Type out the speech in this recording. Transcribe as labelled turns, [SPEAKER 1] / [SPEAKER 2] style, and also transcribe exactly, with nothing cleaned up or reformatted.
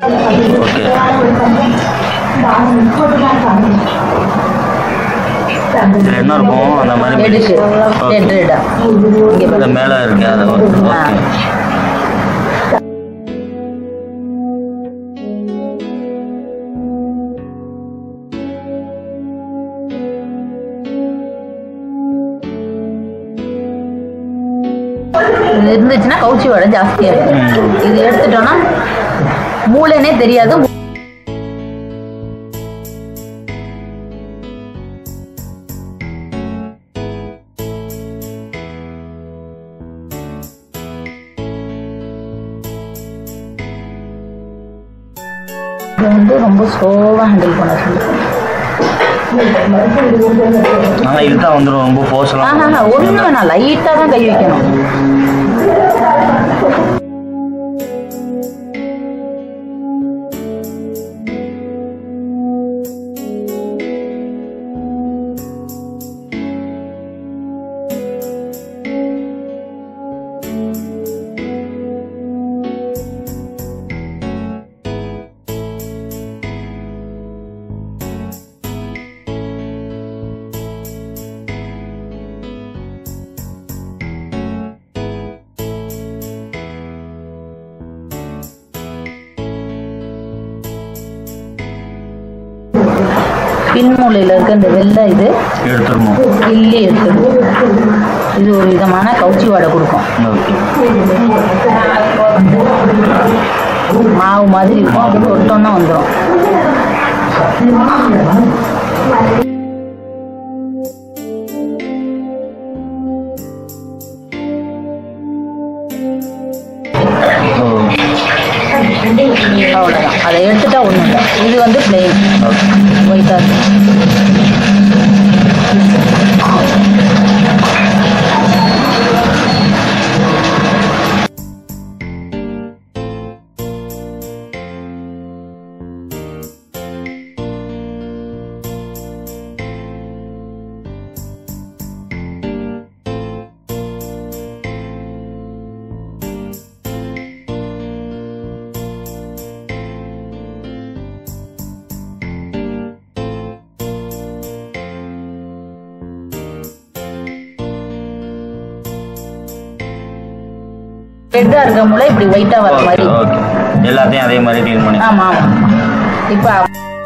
[SPEAKER 1] Okay. இதில் என்ன இருக்கும் அந்த மாதிரி இந்த மேலே இருக்கு அதை ஓகே.
[SPEAKER 2] இருந்துச்சுன்னா கவுச்சி வடை ஜாஸ்தியா இருக்கும். இது எடுத்துட்டோம்னா மூளைனே தெரியாது. இது வந்து ரொம்ப ஸ்லோவா ஹேண்டில் பண்ண சொல்லுங்க.
[SPEAKER 1] நல்லா இழுத்தா வந்துடும். ரொம்ப ஃபோர்ஸ்லாம்
[SPEAKER 2] ஒன்றும் வேணாம், லைட்டாக தான் கை வைக்கணும். பின்மூலையில் இருக்க இந்த வெள்ளை இது
[SPEAKER 1] எடுத்துருமோ
[SPEAKER 2] கிள்ளி எடுத்துடும். இது ஒரு விதமான கவுச்சி வடை கொடுக்கும். மாவு மாதிரி இருக்கும். அது தொட்டோன்னா வந்துடும். அவ்வளோதான். அதை எடுத்துட்டா ஒன்றும் இல்லை. இது வந்து பிளெயின் ஒயிட்டாக இருக்கும். ரெட்டா இருக்க மூளை இப்படி ஒயிட்டா வர மாதிரி
[SPEAKER 1] எல்லாத்தையும் அதே மாதிரி டீல் பண்ணி.
[SPEAKER 2] ஆமா ஆமா. இப்போ